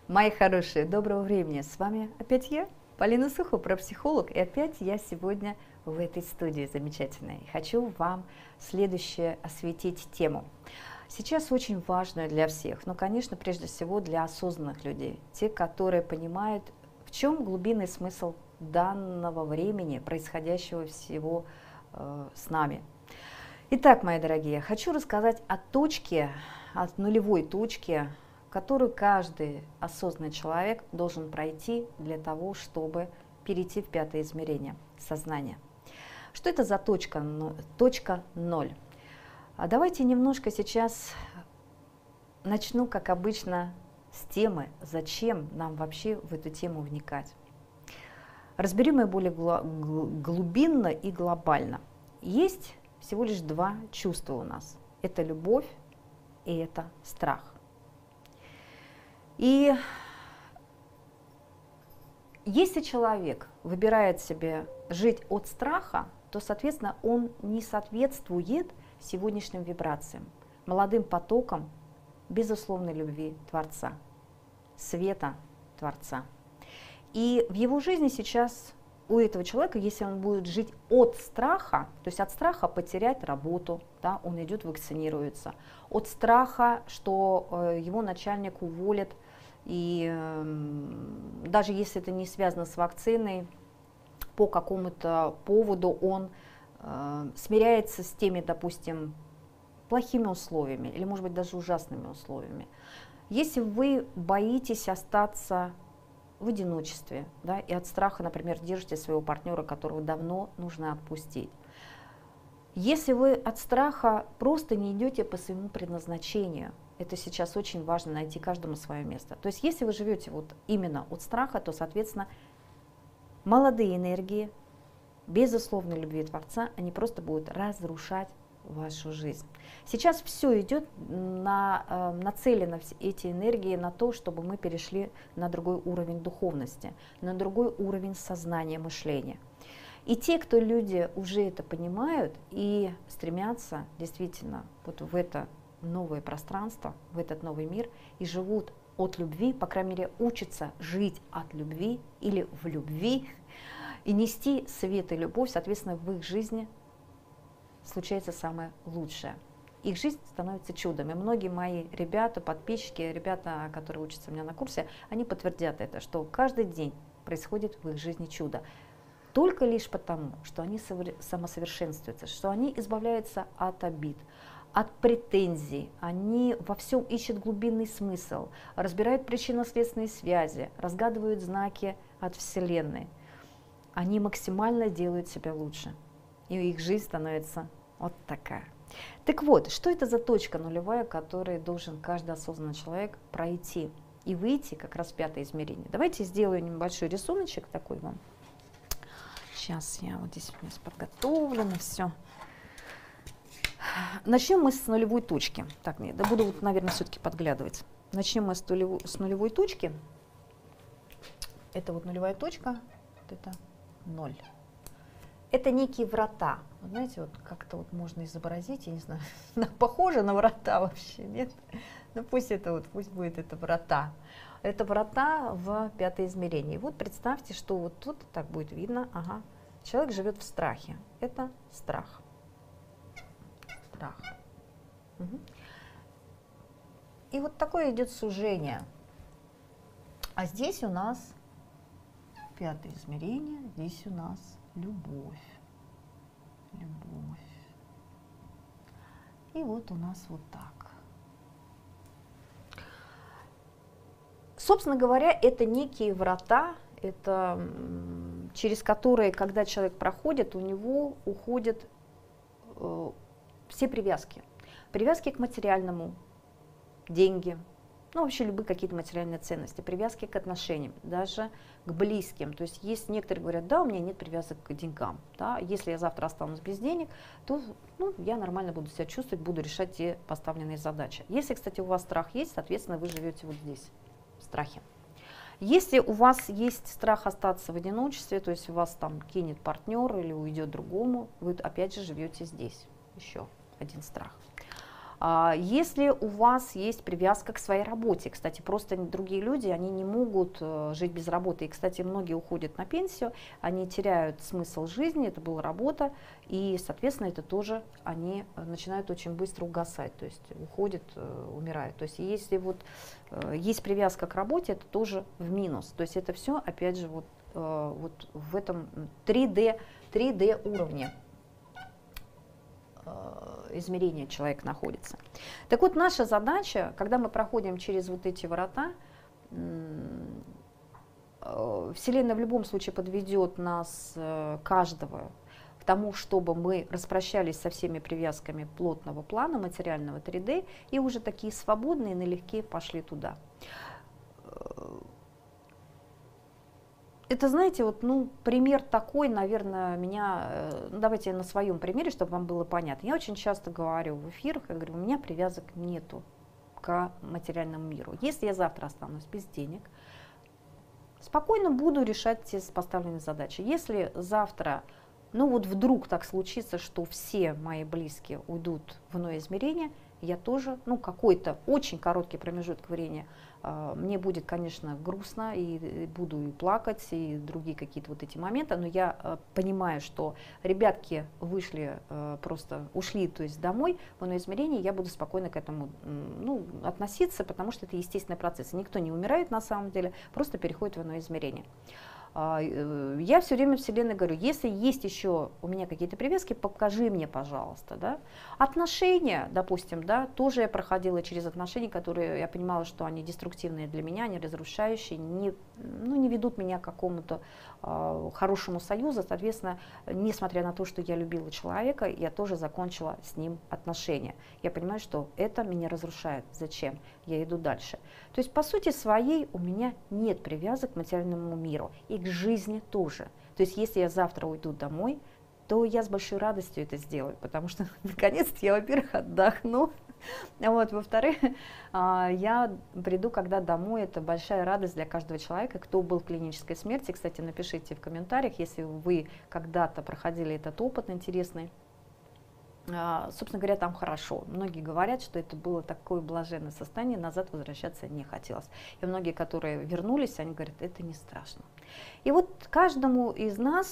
Мои хорошие, доброго времени. С вами опять я, Полина Сухова, психолог. И опять я сегодня в этой студии замечательной. Хочу вам следующее осветить тему. Сейчас очень важную для всех, но, конечно, прежде всего для осознанных людей. Те, которые понимают, в чем глубинный смысл данного времени, происходящего всего с нами. Итак, мои дорогие, хочу рассказать о точке, от нулевой точки, которую каждый осознанный человек должен пройти для того, чтобы перейти в пятое измерение сознания. Что это за точка? Точка 0. Давайте немножко сейчас начну, как обычно, с темы, зачем нам вообще в эту тему вникать. Разберем ее более глубинно и глобально. Есть всего лишь два чувства у нас. Это любовь и это страх. И если человек выбирает себе жить от страха, то, соответственно, он не соответствует сегодняшним вибрациям, молодым потокам безусловной любви Творца, света Творца. И в его жизни сейчас у этого человека, если он будет жить от страха, то есть от страха потерять работу, да, он идет вакцинируется, от страха, что его начальник уволит, и даже если это не связано с вакциной, по какому-то поводу он смиряется с теми, допустим, плохими условиями или, может быть, даже ужасными условиями. Если вы боитесь остаться в одиночестве, да, и от страха, например, держите своего партнера, которого давно нужно отпустить. Если вы от страха просто не идете по своему предназначению, это сейчас очень важно найти каждому свое место. То есть если вы живете вот именно от страха, то, соответственно, молодые энергии, безусловной любви Творца, они просто будут разрушать вашу жизнь. Сейчас все идет нацелено, эти энергии, на то, чтобы мы перешли на другой уровень духовности, на другой уровень сознания, мышления. И те, кто люди уже это понимают и стремятся действительно вот в это новое пространство, в этот новый мир и живут от любви, по крайней мере, учатся жить от любви или в любви и нести свет и любовь, соответственно, в их жизни случается самое лучшее. Их жизнь становится чудом. И многие мои ребята, подписчики, ребята, которые учатся у меня на курсе, они подтвердят это, что каждый день происходит в их жизни чудо. Только лишь потому, что они самосовершенствуются, что они избавляются от обид, от претензий, они во всем ищут глубинный смысл, разбирают причинно-следственные связи, разгадывают знаки от Вселенной. Они максимально делают себя лучше, и их жизнь становится вот такая. Так вот, что это за точка нулевая, которую должен каждый осознанный человек пройти и выйти как раз в пятое измерение? Давайте сделаю небольшой рисуночек такой вам. Сейчас я вот здесь у нас подготовлено все. Начнем мы с нулевой точки. Так, нет, да буду, наверное, все-таки подглядывать. Начнем мы с нулевой точки. Это вот нулевая точка, вот это 0. Это некие врата. Вот знаете, вот как-то вот можно изобразить, я не знаю, похоже на врата вообще, нет? Ну пусть это вот, пусть будет это врата. Это врата в пятое измерение. И вот представьте, что вот тут так будет видно, ага, человек живет в страхе. Это страх. Страх. Угу. И вот такое идет сужение. А здесь у нас пятое измерение, здесь у нас любовь. Любовь. И вот у нас вот так. Собственно говоря, это некие врата, это через которые, когда человек проходит, у него уходят все привязки. Привязки к материальному, деньги, ну вообще любые какие-то материальные ценности, привязки к отношениям, даже к близким. То есть есть некоторые говорят, да, у меня нет привязок к деньгам. Да, если я завтра останусь без денег, то я нормально буду себя чувствовать, буду решать те поставленные задачи. Если, кстати, у вас страх есть, соответственно, вы живете вот здесь, в страхе. Если у вас есть страх остаться в одиночестве, то есть у вас там кинет партнер или уйдет другому, вы опять же живете здесь. Еще один страх. Если у вас есть привязка к своей работе, кстати, просто другие люди, они не могут жить без работы. И, кстати, многие уходят на пенсию, они теряют смысл жизни, это была работа, и, соответственно, это тоже они начинают очень быстро угасать, то есть уходят, умирают. То есть если вот есть привязка к работе, это тоже в минус. То есть это все, опять же, вот в этом 3D уровне измерения человек находится. Так вот, наша задача, когда мы проходим через вот эти врата, Вселенная в любом случае подведет нас, каждого, к тому, чтобы мы распрощались со всеми привязками плотного плана, материального 3D, и уже такие свободные, налегке пошли туда. Это, знаете, вот, ну, пример такой, наверное, меня, давайте я на своем примере, чтобы вам было понятно. Я очень часто говорю в эфирах, я говорю, у меня привязок нету к материальному миру. Если я завтра останусь без денег, спокойно буду решать те поставленные задачи. Если завтра, ну вот вдруг так случится, что все мои близкие уйдут в иное измерение, я тоже, ну, какой-то очень короткий промежуток времени, мне будет, конечно, грустно, и буду и плакать, и другие какие-то вот эти моменты, но я понимаю, что ребятки вышли, просто ушли, то есть домой в иное измерение, я буду спокойно к этому, ну, относиться, потому что это естественный процесс. Никто не умирает на самом деле, просто переходит в иное измерение. Я все время Вселенной говорю, если есть еще у меня какие-то привязки, покажи мне, пожалуйста. Да? Отношения, допустим, да, тоже я проходила через отношения, которые я понимала, что они деструктивные для меня, они разрушающие, не ведут меня к какому-то хорошему союзу. Соответственно, несмотря на то, что я любила человека, я тоже закончила с ним отношения. Я понимаю, что это меня разрушает. Зачем? Я иду дальше. То есть, по сути своей, у меня нет привязок к материальному миру. И к жизни тоже. То есть, если я завтра уйду домой, то я с большой радостью это сделаю, потому что, наконец-то, я, во-первых, отдохну, вот, во-вторых, я приду, когда домой, это большая радость для каждого человека, кто был в клинической смерти. Кстати, напишите в комментариях, если вы когда-то проходили этот опыт интересный. Собственно говоря, там хорошо. Многие говорят, что это было такое блаженное состояние, назад возвращаться не хотелось. И многие, которые вернулись, они говорят, это не страшно. И вот каждому из нас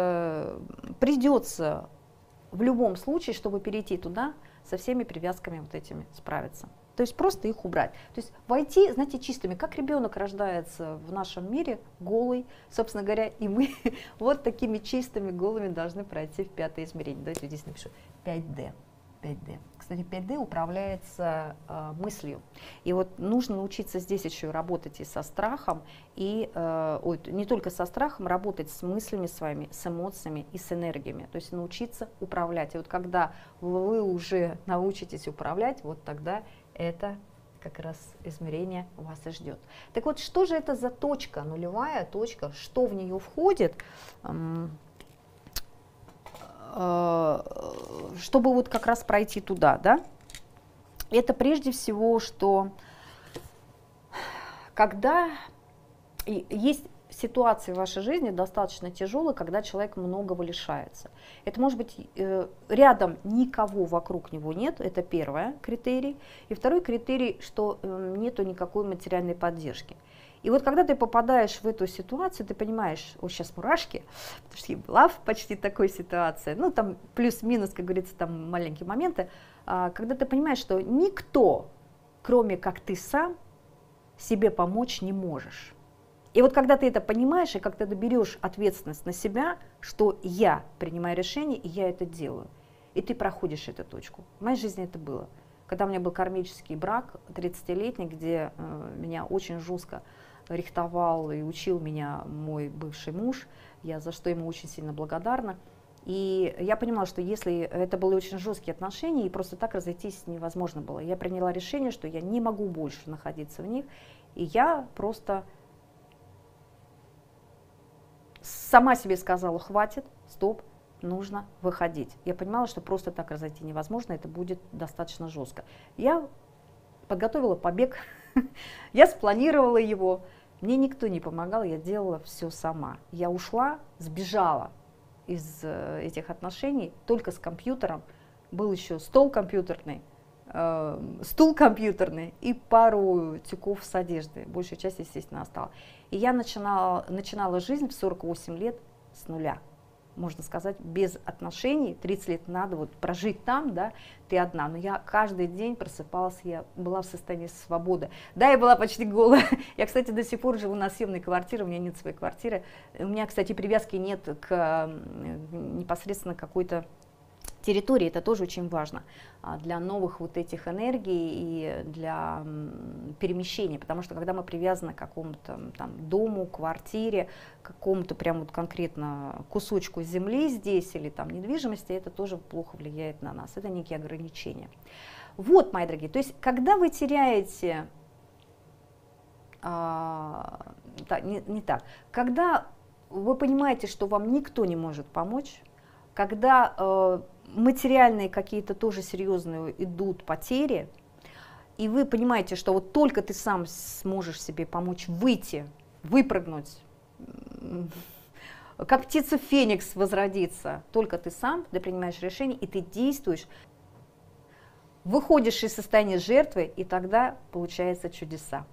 придется в любом случае, чтобы перейти туда, со всеми привязками вот этими справиться. То есть просто их убрать. То есть войти, знаете, чистыми, как ребенок рождается в нашем мире голый, собственно говоря, и мы вот такими чистыми, голыми должны пройти в 5-е измерение. Давайте здесь напишу 5D. 5D. Кстати, 5D управляется мыслью. И вот нужно научиться здесь еще работать и со страхом, и не только со страхом, работать с мыслями своими, с эмоциями и с энергиями. То есть научиться управлять. И вот когда вы уже научитесь управлять, вот тогда это как раз измерение вас и ждет. Так вот, что же это за точка, нулевая точка, что в нее входит? Чтобы вот как раз пройти туда, да, это прежде всего, что когда есть ситуации в вашей жизни достаточно тяжелые, когда человек многого лишается. Это может быть рядом никого вокруг него нет, это первый критерий. И второй критерий, что нету никакой материальной поддержки. И вот когда ты попадаешь в эту ситуацию, ты понимаешь, вот сейчас мурашки, потому что я была в почти такой ситуации, ну там плюс-минус, как говорится, там маленькие моменты, когда ты понимаешь, что никто, кроме как ты сам, себе помочь не можешь. И вот когда ты это понимаешь, и когда ты берешь ответственность на себя, что я принимаю решение, и я это делаю, и ты проходишь эту точку. В моей жизни это было. Когда у меня был кармический брак 30-летний, где меня очень жестко рихтовал и учил меня мой бывший муж, я за что ему очень сильно благодарна. И я понимала, что если это были очень жесткие отношения, и просто так разойтись невозможно было. Я приняла решение, что я не могу больше находиться в них, и я просто сама себе сказала, хватит, стоп, нужно выходить. Я понимала, что просто так разойти невозможно, это будет достаточно жестко. Я подготовила побег, я спланировала его, мне никто не помогал, я делала все сама. Я ушла, сбежала из этих отношений только с компьютером, был еще стол компьютерный, стул компьютерный и пару тюков с одеждой. Большая часть, естественно, осталась. И я начинала жизнь в 48 лет с нуля. Можно сказать, без отношений. 30 лет надо вот прожить там, да, ты одна. Но я каждый день просыпалась, я была в состоянии свободы. Да, я была почти голая. Я, кстати, до сих пор живу на съемной квартире, у меня нет своей квартиры. У меня, кстати, привязки нет к непосредственно какой-то территории. Это тоже очень важно для новых вот этих энергий и для перемещения, потому что когда мы привязаны к какому-то там дому, квартире, какому-то прям вот конкретно кусочку земли здесь или там недвижимости, это тоже плохо влияет на нас. Это некие ограничения. Вот, мои дорогие, то есть когда вы теряете, не так, когда вы понимаете, что вам никто не может помочь, когда материальные какие-то тоже серьезные идут потери, и вы понимаете, что вот только ты сам сможешь себе помочь выйти, выпрыгнуть, как птица Феникс возродиться, только ты сам, ты принимаешь решение, и ты действуешь, выходишь из состояния жертвы, и тогда получаются чудеса.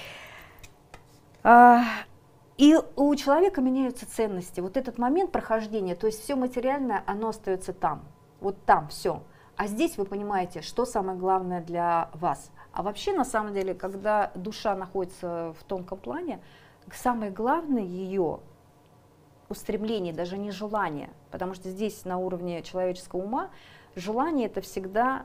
И у человека меняются ценности. Вот этот момент прохождения, то есть все материальное, оно остается там. Вот там все. А здесь вы понимаете, что самое главное для вас. А вообще, на самом деле, когда душа находится в тонком плане, самое главное ее устремление, даже не желание. Потому что здесь на уровне человеческого ума желание это всегда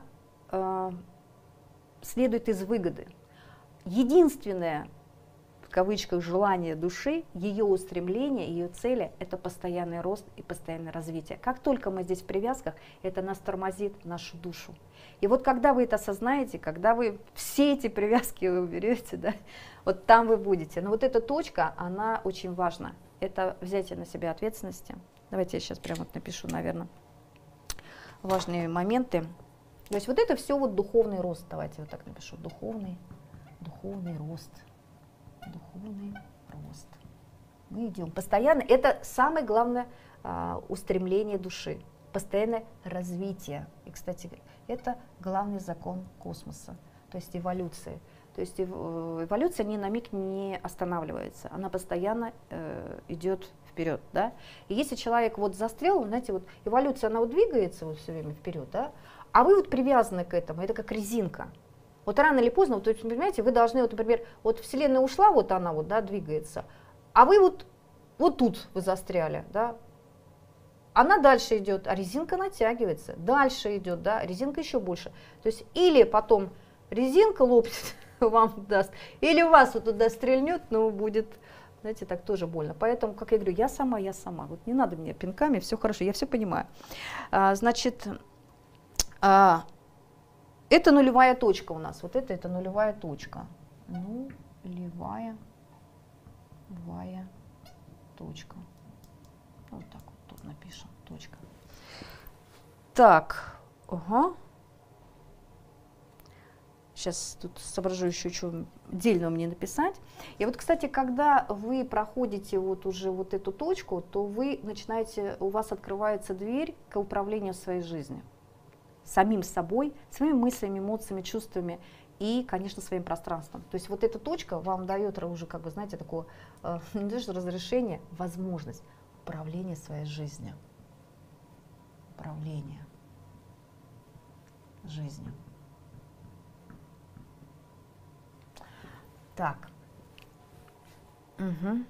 следует из выгоды. Единственное, в кавычках, желание души, ее устремление, ее цели – это постоянный рост и постоянное развитие. Как только мы здесь в привязках, это нас тормозит нашу душу. И вот когда вы это осознаете, когда вы все эти привязки уберете, да, вот там вы будете. Но вот эта точка, она очень важна. Это взятие на себя ответственности. Давайте я сейчас прямо вот напишу, наверное, важные моменты. То есть вот это все вот духовный рост. Давайте вот так напишу. Духовный рост. Духовный рост. Мы идем постоянно. Это самое главное устремление души. Постоянное развитие. И, кстати, это главный закон космоса, то есть эволюции. То есть эволюция ни на миг не останавливается. Она постоянно идет вперед. Да? И если человек вот застрял, знаете, вот эволюция, она вот двигается вот все время вперед, да? А вы вот привязаны к этому, это как резинка. Вот рано или поздно, вот, понимаете, вы должны, вот, например, вот Вселенная ушла, вот она вот, да, двигается, а вы вот тут вы застряли, да, она дальше идет, а резинка натягивается, дальше идет, да, резинка еще больше. То есть или потом резинка лопнет, вам даст, или вас вот туда стрельнет, но будет, знаете, так тоже больно. Поэтому, как я говорю, я сама, вот не надо мне пинками, все хорошо, я все понимаю. Значит, это нулевая точка у нас. Вот это нулевая точка. Нулевая точка. Вот так вот тут напишем. Точка. Так. Ага. Сейчас тут соображу еще, что отдельно мне написать. И вот, кстати, когда вы проходите вот уже вот эту точку, то вы начинаете, у вас открывается дверь к управлению своей жизнью. Самим собой, своими мыслями, эмоциями, чувствами и, конечно, своим пространством. То есть вот эта точка вам дает уже, как бы, знаете, такое, не то что разрешение, возможность управления своей жизнью. Управление жизнью. Так. Угу.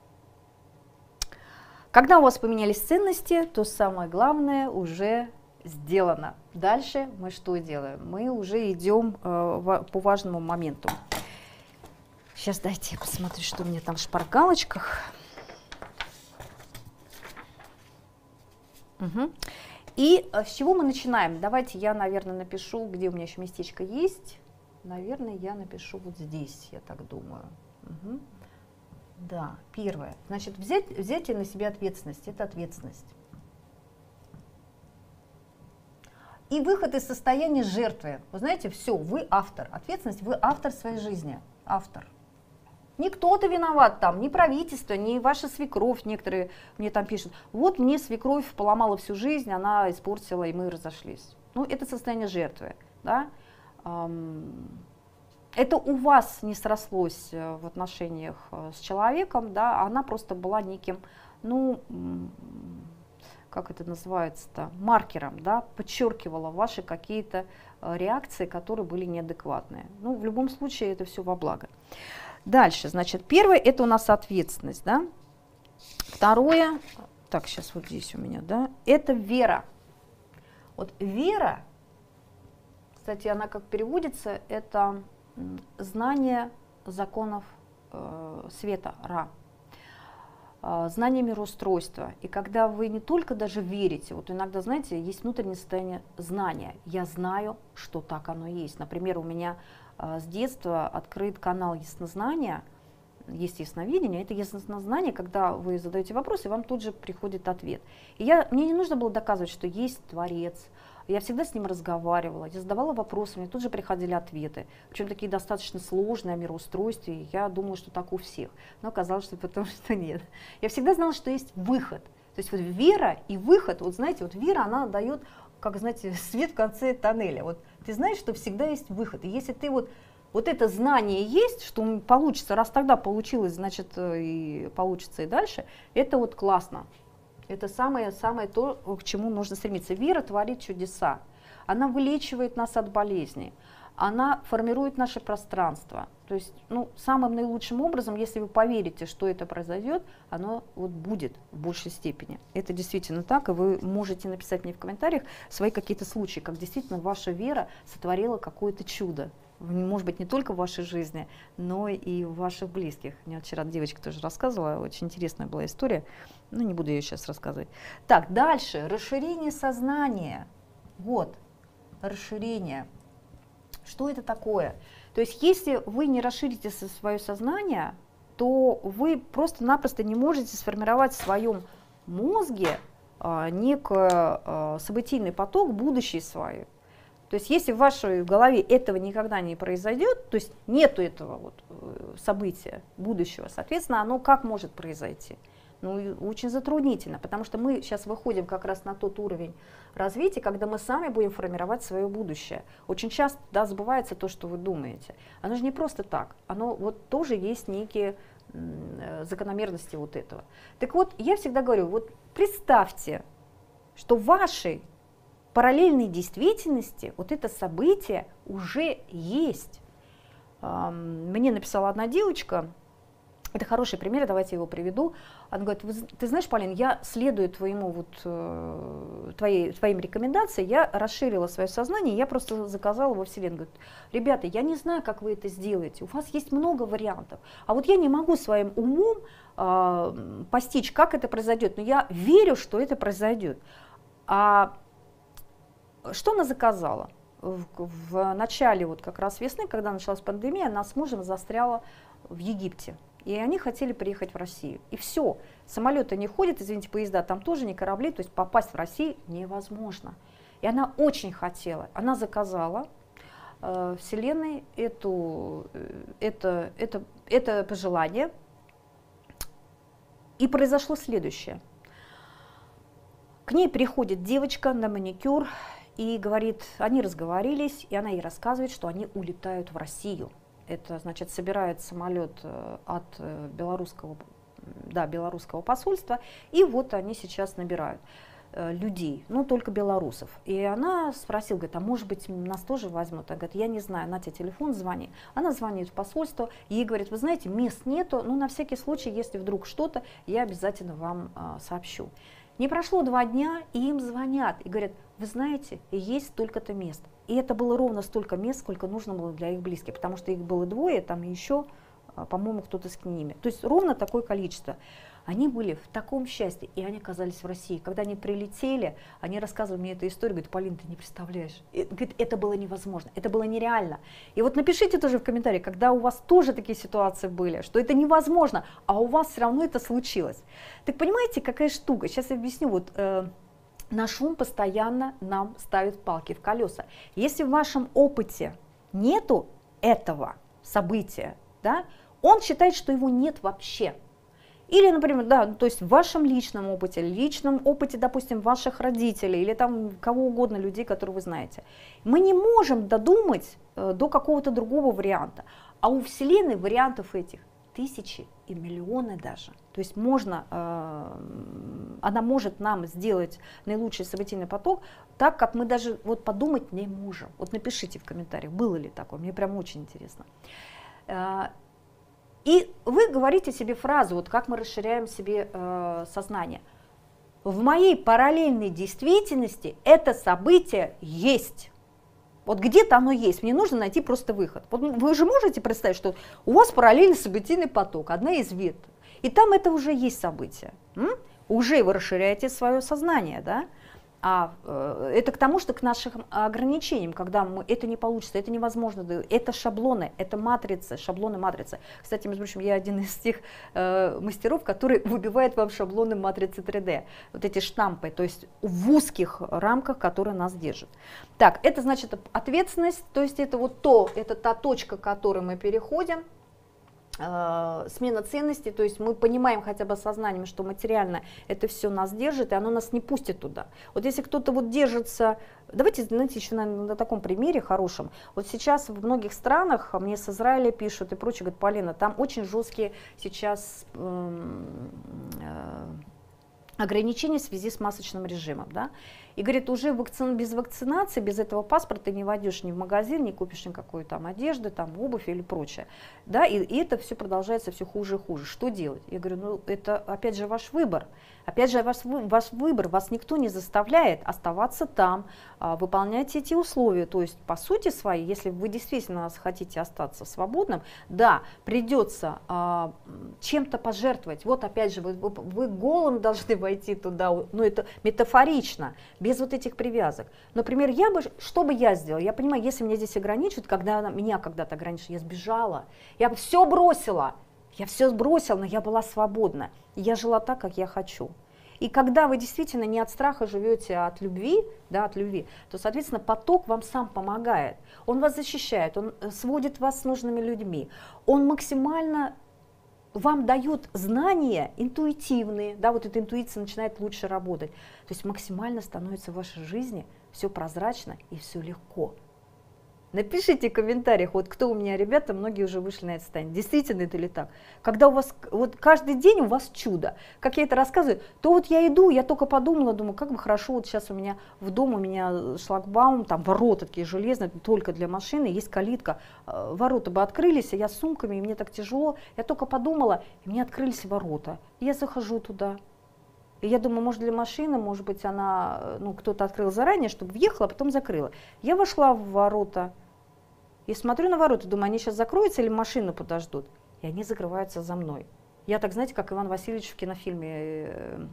Когда у вас поменялись ценности, то самое главное уже сделано. Дальше мы что делаем? Мы уже идем по важному моменту. Сейчас дайте я посмотрю, что у меня там в шпаргалочках. Угу. И с чего мы начинаем? Давайте я, наверное, напишу, где у меня еще местечко есть. Наверное, я напишу вот здесь, я так думаю. Угу. Да, первое. Значит, взятие на себя ответственность. Это ответственность. И выход из состояния жертвы. Вы знаете, все, вы автор. Ответственность, вы автор своей жизни. Автор. Не кто-то виноват там, ни правительство, ни ваша свекровь. Некоторые мне там пишут, вот мне свекровь поломала всю жизнь, она испортила, и мы разошлись. Ну, это состояние жертвы. Да? это у вас не срослось в отношениях с человеком, да, она просто была неким, ну, как это называется-то, маркером, да, подчеркивала ваши какие-то реакции, которые были неадекватные. Ну, в любом случае, это все во благо. Дальше, значит, первое, это у нас ответственность, да. Второе, так, сейчас вот здесь у меня, да, это вера. Вот вера, кстати, она как переводится, это знание законов света, Ра. Знание мироустройства. И когда вы не только даже верите, вот иногда, знаете, есть внутреннее состояние знания. Я знаю, что так оно есть. Например, у меня с детства открыт канал яснознания, есть ясновидение. Это яснознание, когда вы задаете вопрос, и вам тут же приходит ответ. И мне не нужно было доказывать, что есть Творец. Я всегда с ним разговаривала, я задавала вопросы, мне тут же приходили ответы, причем такие достаточно сложные о мироустройстве, я думала, что так у всех, но оказалось, что потому что нет. Я всегда знала, что есть выход, то есть вот вера и выход, вот знаете, вот вера, она дает, как знаете, свет в конце тоннеля, вот ты знаешь, что всегда есть выход, и если ты вот это знание есть, что получится, раз тогда получилось, значит и получится и дальше, это вот классно. Это самое то, к чему нужно стремиться. Вера творит чудеса. Она вылечивает нас от болезней. Она формирует наше пространство. То есть, ну, самым наилучшим образом, если вы поверите, что это произойдет, оно вот будет в большей степени. Это действительно так, и вы можете написать мне в комментариях свои какие-то случаи, как действительно ваша вера сотворила какое-то чудо. Может быть, не только в вашей жизни, но и в ваших близких. Мне вчера девочка тоже рассказывала, очень интересная была история, но не буду ее сейчас рассказывать. Так, дальше, расширение сознания. Вот, расширение. Что это такое? То есть, если вы не расширите свое сознание, то вы просто-напросто не можете сформировать в своем мозге некий событийный поток будущей своей. То есть, если в вашей голове этого никогда не произойдет, то есть нету этого вот события будущего, соответственно, оно как может произойти? Ну, очень затруднительно, потому что мы сейчас выходим как раз на тот уровень развития, когда мы сами будем формировать свое будущее. Очень часто, да, забывается то, что вы думаете. Оно же не просто так, оно вот тоже есть некие закономерности вот этого. Так вот, я всегда говорю, вот представьте, что в вашей параллельной действительности вот это событие уже есть. Мне написала одна девочка, это хороший пример, давайте его приведу. Она говорит, ты знаешь, Полин, я следую твоим рекомендациям, я расширила свое сознание, я просто заказала во Вселенную. Говорит, ребята, я не знаю, как вы это сделаете, у вас есть много вариантов, а вот я не могу своим умом постичь, как это произойдет, но я верю, что это произойдет. Что она заказала? В начале вот как раз весны, когда началась пандемия, она с мужем застряла в Египте. И они хотели приехать в Россию. И все, самолеты не ходят, извините, поезда там тоже, не корабли, то есть попасть в Россию невозможно. И она очень хотела, она заказала Вселенной это пожелание. И произошло следующее. К ней приходит девочка на маникюр, и говорит, они разговорились, и она ей рассказывает, что они улетают в Россию. Это, значит, собирает самолет от белорусского посольства, и вот они сейчас набирают людей, но только белорусов. И она спросила, говорит, а может быть нас тоже возьмут? Она говорит, я не знаю, на тебе телефон, звони. Она звонит в посольство, и ей говорит, вы знаете, мест нету, но на всякий случай, если вдруг что-то, я обязательно вам сообщу. Не прошло 2 дня, и им звонят и говорят, вы знаете, есть столько-то мест. И это было ровно столько мест, сколько нужно было для их близких, потому что их было 2, там еще, по-моему, кто-то с ними. То есть ровно такое количество. Они были в таком счастье, и они оказались в России. Когда они прилетели, они рассказывали мне эту историю, говорят, Полин, ты не представляешь, говорит, это было невозможно, это было нереально. И вот напишите тоже в комментариях, когда у вас тоже такие ситуации были, что это невозможно, а у вас все равно это случилось. Так понимаете, какая штука? Сейчас я объясню. Вот наш ум постоянно нам ставит палки в колеса. Если в вашем опыте нету этого события, да, он считает, что его нет вообще. Или, например, да, то есть в вашем личном опыте, допустим, ваших родителей или там кого угодно, людей, которые вы знаете. Мы не можем додумать до какого-то другого варианта. А у Вселенной вариантов этих тысячи и миллионы даже. То есть можно, она может нам сделать наилучший событийный поток так, как мы даже вот подумать не можем. Вот напишите в комментариях, было ли такое, мне прям очень интересно. И вы говорите себе фразу, вот как мы расширяем себе сознание. В моей параллельной действительности это событие есть. Вот где-то оно есть, мне нужно найти просто выход. Вот вы же можете представить, что у вас параллельный событийный поток, одна из веток, и там это уже есть событие. Уже вы расширяете свое сознание, да? А это к тому, что к нашим ограничениям, когда это не получится, это невозможно, это шаблоны, это матрицы, шаблоны матрицы. Кстати, между прочим, я один из тех мастеров, который выбивает вам шаблоны матрицы 3D, вот эти штампы, то есть в узких рамках, которые нас держат. Так, это значит ответственность, то есть это вот это та точка, к которой мы переходим. Смена ценностей, то есть мы понимаем хотя бы сознанием, что материально это все нас держит, и оно нас не пустит туда. Вот если кто-то вот держится, давайте, знаете, еще на таком примере хорошем. Вот сейчас в многих странах, мне с Израиля пишут и прочее, говорят, Полина, там очень жесткие сейчас ограничения в связи с масочным режимом, да? И говорит, уже без вакцинации, без этого паспорта не войдешь ни в магазин, не купишь никакой там одежды, там обувь или прочее, да? И это все продолжается все хуже и хуже. Что делать? Я говорю, ну это опять же ваш выбор. Опять же ваш выбор, вас никто не заставляет оставаться там, выполнять эти условия. То есть по сути своей, если вы действительно хотите остаться свободным, да, придется чем-то пожертвовать. Вот опять же, вы голым должны войти туда, ну это метафорично, без вот этих привязок. Например, что бы я сделала? Я понимаю, если меня здесь ограничивают, меня когда-то ограничили, я сбежала, я все бросила. Я все бросила, но я была свободна. Я жила так, как я хочу. И когда вы действительно не от страха живете, а от любви, да, то, соответственно, поток вам сам помогает. Он вас защищает, он сводит вас с нужными людьми. Он максимально вам дает знания интуитивные, да, вот эта интуиция начинает лучше работать. То есть максимально становится в вашей жизни все прозрачно и все легко. Напишите в комментариях, вот кто у меня, ребята, многие уже вышли на это состояние. Действительно это ли так? Когда у вас, вот каждый день у вас чудо. Как я это рассказываю, то вот я иду, я только подумала, думаю, как бы хорошо, вот сейчас у меня в дом, у меня шлагбаум, там ворота такие железные, только для машины, есть калитка. Ворота бы открылись, а я с сумками, и мне так тяжело. Я только подумала, и мне открылись ворота. И я захожу туда. И я думаю, может для машины, может быть она, ну кто-то открыл заранее, чтобы въехала, а потом закрыла. Я вошла в ворота. И смотрю на ворота, думаю, они сейчас закроются или машину подождут? И они закрываются за мной. Я так, знаете, как Иван Васильевич в кинофильме,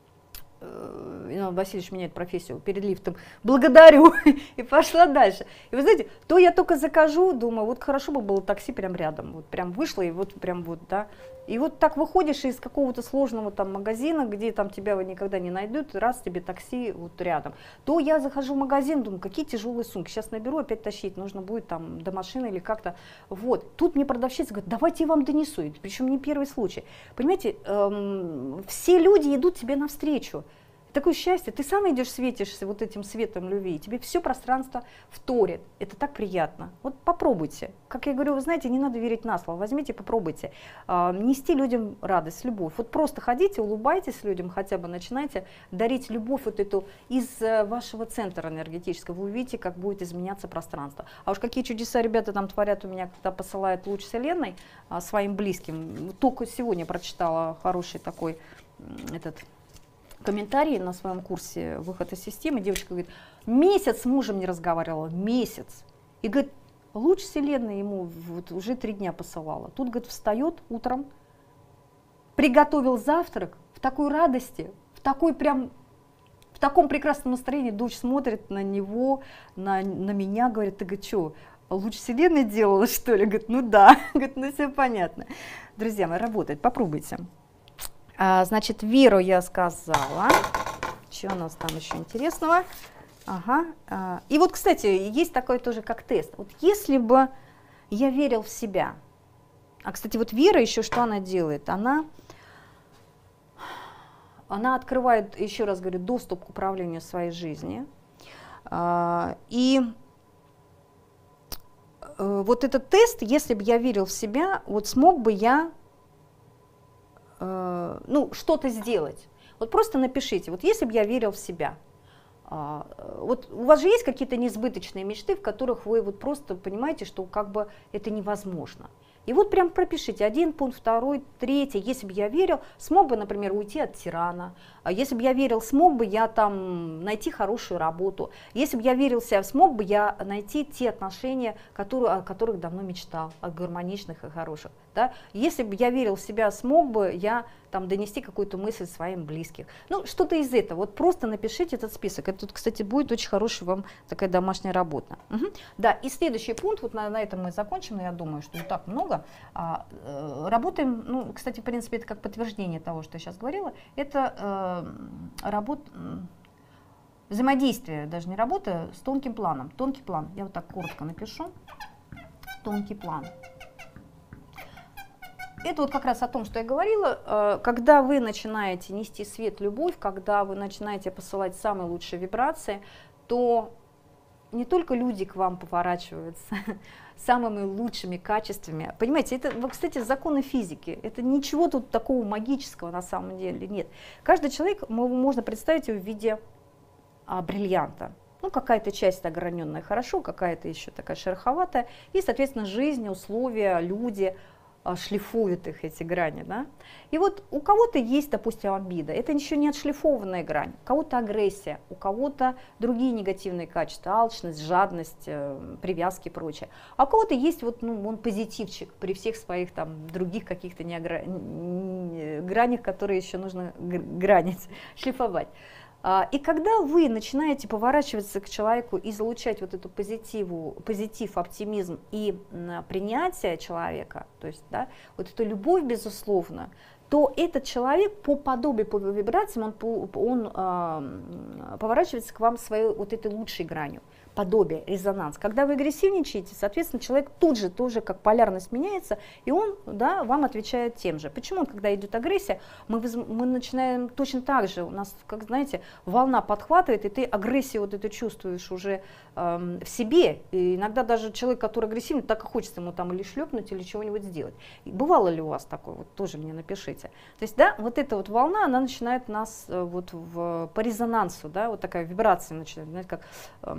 Иван Васильевич меняет профессию перед лифтом, благодарю, и пошла дальше. И вы знаете, то я только закажу, думаю, вот хорошо бы было такси прям рядом, вот прям вышла и вот прям вот, да. И вот так выходишь из какого-то сложного там магазина, где там тебя никогда не найдут, раз тебе такси вот рядом. То я захожу в магазин, думаю, какие тяжелые сумки, сейчас наберу, опять тащить, нужно будет там до машины или как-то. Вот, тут мне продавщица говорит, давайте я вам донесу, причем не первый случай. Понимаете, все люди идут тебе навстречу. Такое счастье, ты сам идешь, светишься вот этим светом любви, и тебе все пространство вторит. Это так приятно. Вот попробуйте. Как я говорю, вы знаете, не надо верить на слово. Возьмите, попробуйте. Нести людям радость, любовь. Вот просто ходите, улыбайтесь людям, хотя бы начинайте дарить любовь вот эту из вашего центра энергетического. Вы увидите, как будет изменяться пространство. А уж какие чудеса ребята там творят у меня, когда посылают луч Вселенной своим близким. Только сегодня прочитала хороший такой комментарий на своем курсе «Выход из системы». Девочка говорит, месяц с мужем не разговаривала, месяц. И говорит, луч Вселенной ему вот уже 3 дня посылала. Тут, говорит, встает утром, приготовил завтрак в такой радости, в таком прекрасном настроении. Дочь смотрит на него, на меня, говорит, ты, говорит, что, луч Вселенной делала, что ли? Говорит, ну да, говорит, ну все понятно. Друзья мои, работает, попробуйте. Значит, веру я сказала. Что у нас там еще интересного? Ага. И вот, кстати, есть такое тоже, как тест. Вот если бы я верил в себя. А, кстати, вот вера еще что она делает? Она она открывает, еще раз говорю, доступ к управлению своей жизнью. И вот этот тест, если бы я верил в себя, вот смог бы я ну, что-то сделать. Вот просто напишите, вот если бы я верил в себя. Вот у вас же есть какие-то несбыточные мечты, в которых вы вот просто понимаете, что как бы это невозможно. И вот прям пропишите один пункт, второй, третий. Если бы я верил, смог бы, например, уйти от тирана. Если бы я верил, смог бы я там найти хорошую работу. Если бы я верил в себя, смог бы я найти те отношения, о которых давно мечтал, о гармоничных и хороших. Да? Если бы я верил в себя, смог бы я там донести какую-то мысль своим близким. Ну, что-то из этого. Вот просто напишите этот список. Это тут, кстати, будет очень хорошая вам такая домашняя работа. Угу. Да, и следующий пункт, вот на этом мы закончим, но я думаю, что не так много. Работаем, ну, кстати, в принципе, это как подтверждение того, что я сейчас говорила, это взаимодействие, даже не работа, с тонким планом. Тонкий план, я вот так коротко напишу. Тонкий план. Это вот как раз о том, что я говорила, когда вы начинаете нести свет, любовь, когда вы начинаете посылать самые лучшие вибрации, то не только люди к вам поворачиваются самыми лучшими качествами. Понимаете, это, кстати, законы физики. Это ничего тут такого магического на самом деле нет. Каждый человек, можно представить его в виде бриллианта. Ну, какая-то часть ограненная хорошо, какая-то еще такая шероховатая. И, соответственно, жизнь, условия, люди шлифуют их, эти грани, да? И вот у кого-то есть, допустим, обида, это еще не отшлифованная грань, у кого-то агрессия, у кого-то другие негативные качества, алчность, жадность, привязки и прочее. А у кого-то есть вот, ну, он позитивчик при всех своих там других каких-то гранях, которые еще нужно гранить, шлифовать. И когда вы начинаете поворачиваться к человеку и залучать вот эту позитив, оптимизм и принятие человека, то есть, да, вот эту любовь, безусловно, то этот человек по подобию, по вибрациям, он поворачивается к вам своей вот этой лучшей гранью. Подобие, резонанс. Когда вы агрессивничаете, соответственно, человек тут же тоже как полярность меняется, и он, да, вам отвечает тем же. Почему, когда идет агрессия, мы начинаем точно так же, у нас, как знаете, волна подхватывает, и ты агрессию вот эту чувствуешь уже в себе. И иногда даже человек, который агрессивный, так и хочется ему там или шлепнуть, или чего-нибудь сделать. И бывало ли у вас такое? Вот тоже мне напишите. То есть, да, вот эта вот волна, она начинает нас вот по резонансу, да, вот такая вибрация начинает, знаете, как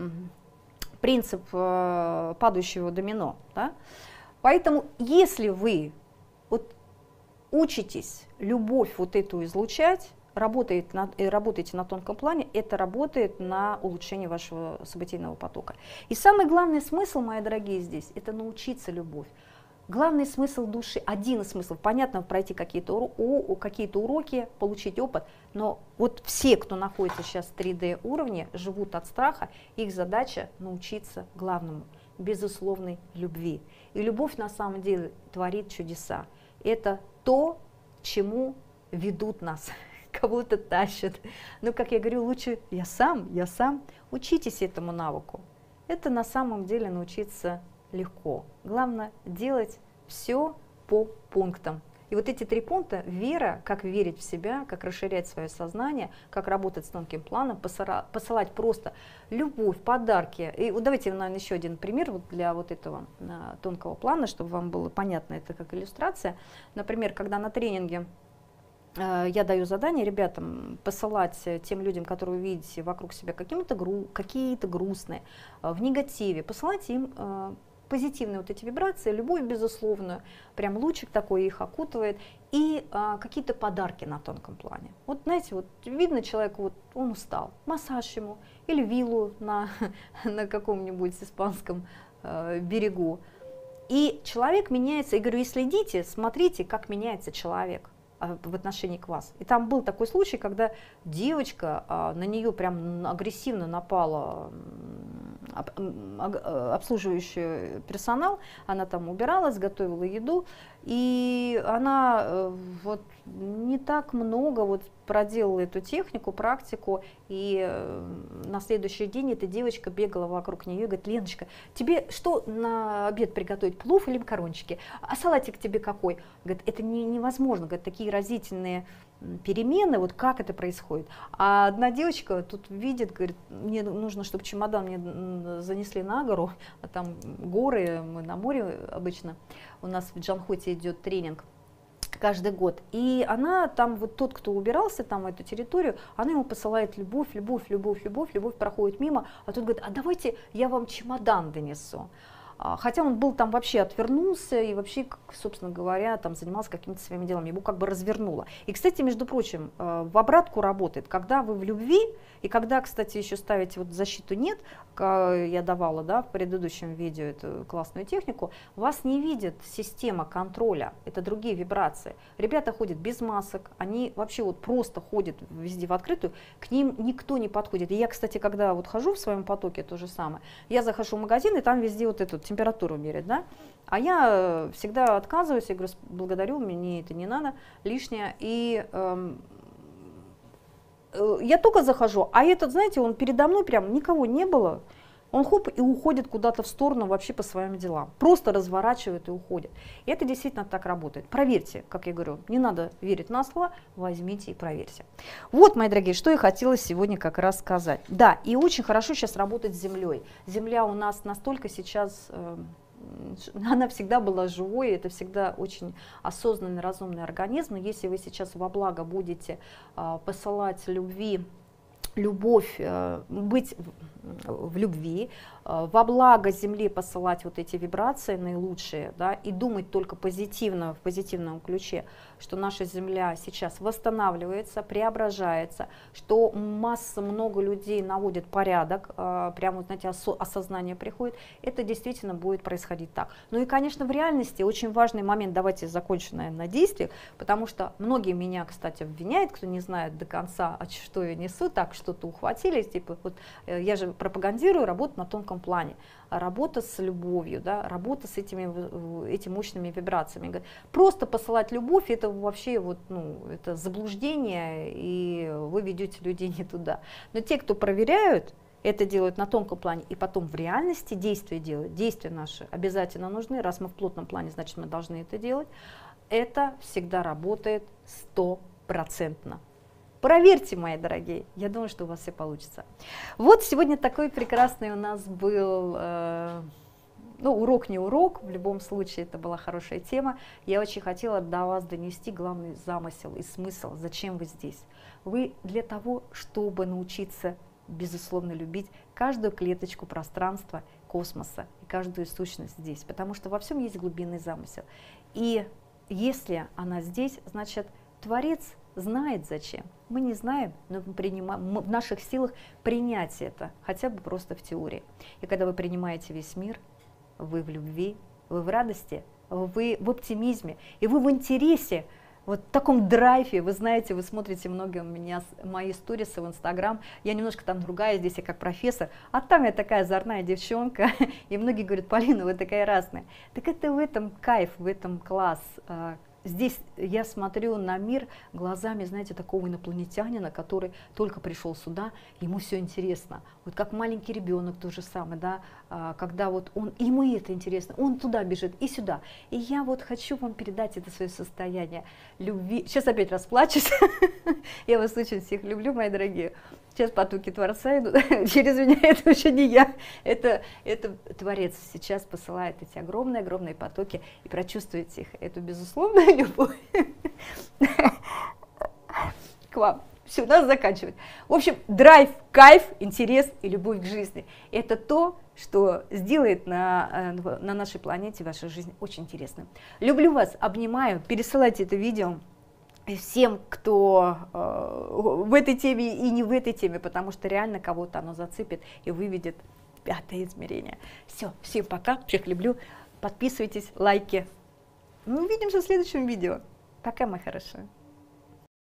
принцип падающего домино. Да? Поэтому, если вы вот учитесь любовь вот эту излучать, работаете на тонком плане, это работает на улучшение вашего событийного потока. И самый главный смысл, мои дорогие, здесь, это научиться любовь. Главный смысл души, один из смыслов, понятно, пройти какие-то уроки, получить опыт, но вот все, кто находится сейчас в 3D уровне, живут от страха, их задача научиться главному, безусловной любви. И любовь на самом деле творит чудеса. Это то, к чему ведут нас, кого-то тащат. Но, как я говорю, лучше я сам. Учитесь этому навыку. Это на самом деле научиться легко. Главное делать все по пунктам. И вот эти 3 пункта: вера, как верить в себя, как расширять свое сознание, как работать с тонким планом, посылать просто любовь, подарки. И вот давайте, наверное, еще один пример вот для вот этого тонкого плана, чтобы вам было понятно, это как иллюстрация. Например, когда на тренинге я даю задание ребятам посылать тем людям, которые вы видите вокруг себя, какие-то грустные, в негативе, посылать им позитивные вот эти вибрации, любовь безусловную, прям лучик такой их окутывает, и какие-то подарки на тонком плане. Вот знаете, вот видно человеку, вот он устал, массаж ему, или виллу на каком-нибудь испанском берегу. И человек меняется, я говорю, и следите, смотрите, как меняется человек в отношении к вас. И там был такой случай, когда девочка, на нее прям агрессивно напала обслуживающий персонал, она там убиралась, готовила еду, и она вот не так много вот проделала эту технику, практику, и на следующий день эта девочка бегала вокруг нее и говорит: Леночка, тебе что на обед приготовить, плов или макарончики? А салатик тебе какой? Говорит, это невозможно, говорит, такие разительные перемены, вот как это происходит. А одна девочка тут видит, говорит, мне нужно, чтобы чемодан мне занесли на гору, а там горы, мы на море обычно, у нас в Джанхоте идет тренинг каждый год. И она там, вот тот, кто убирался там в эту территорию, она ему посылает любовь, любовь, любовь, любовь, любовь проходит мимо, а тут говорит, а давайте я вам чемодан донесу. Хотя он был там вообще отвернулся и вообще, собственно говоря, там занимался какими-то своими делами, его как бы развернуло. И, кстати, между прочим, в обратку работает, когда вы в любви, и когда, кстати, еще ставите вот защиту нет, я давала, да, в предыдущем видео эту классную технику, вас не видит система контроля, это другие вибрации. Ребята ходят без масок, они вообще вот просто ходят везде в открытую, к ним никто не подходит. И я, кстати, когда вот хожу в своем потоке, то же самое, я захожу в магазин, и там везде вот эту температуру мерят, да, а я всегда отказываюсь, я говорю, благодарю, мне это не надо, лишнее, и я только захожу, а этот, знаете, он передо мной прям никого не было, он хоп и уходит куда-то в сторону вообще по своим делам, просто разворачивает и уходит. И это действительно так работает. Проверьте, как я говорю, не надо верить на слово, возьмите и проверьте. Вот, мои дорогие, что я хотела сегодня как раз сказать. Да, и очень хорошо сейчас работать с Землей. Земля у нас настолько сейчас, она всегда была живой, это всегда очень осознанный, разумный организм. Но если вы сейчас во благо будете посылать любовь, быть в любви, во благо Земле посылать вот эти вибрации наилучшие, да, и думать только позитивно, в позитивном ключе, что наша Земля сейчас восстанавливается, преображается, что много людей наводят порядок, прямо, знаете, осознание приходит, это действительно будет происходить так. Ну и, конечно, в реальности очень важный момент, давайте закончим, наверное, на действиях, потому что многие меня, кстати, обвиняют, кто не знает до конца, что я несу, так что-то ухватились, типа, вот я же пропагандирую работу на тонком плане, работа с любовью, да, работа с этими мощными вибрациями. Просто посылать любовь, это вообще вот, ну, это заблуждение, и вы ведете людей не туда. Но те, кто проверяют, это делают на тонком плане, и потом в реальности действия делают. Действия наши обязательно нужны, раз мы в плотном плане, значит, мы должны это делать. Это всегда работает 100%. Проверьте, мои дорогие, я думаю, что у вас все получится. Вот сегодня такой прекрасный у нас был, ну, урок не урок, в любом случае это была хорошая тема. Я очень хотела до вас донести главный замысел и смысл, зачем вы здесь. Вы для того, чтобы научиться, безусловно, любить каждую клеточку пространства, космоса и каждую сущность здесь, потому что во всем есть глубинный замысел. И если она здесь, значит, Творец знает зачем. Мы не знаем, но в наших силах принять это, хотя бы просто в теории. И когда вы принимаете весь мир, вы в любви, вы в радости, вы в оптимизме, и вы в интересе, вот в таком драйве. Вы знаете, вы смотрите много мои сторисы в Инстаграм, я немножко там другая, здесь я как профессор, а там я такая озорная девчонка, и многие говорят, Полина, вы такая разная. Так это в этом кайф, в этом класс. Здесь я смотрю на мир глазами, знаете, такого инопланетянина, который только пришел сюда, ему все интересно. Вот как маленький ребенок то же самое, да, когда вот ему это интересно, он туда бежит и сюда. И я вот хочу вам передать это свое состояние любви. Сейчас опять расплачусь. Я вас очень всех люблю, мои дорогие. Сейчас потоки Творца идут. Через меня это уже не я. Это Творец сейчас посылает эти огромные потоки, и прочувствуйте их. Эту безусловную любовь к вам. Все, надо заканчивать. В общем, драйв, кайф, интерес и любовь к жизни. Это то, что сделает на нашей планете вашу жизнь очень интересной. Люблю вас, обнимаю, пересылайте это видео всем, кто в этой теме и не в этой теме, потому что реально кого-то оно зацепит и выведет в 5-е измерение. Все, всем пока, всех люблю, подписывайтесь, лайки. Ну, увидимся в следующем видео. Пока, мои хорошие.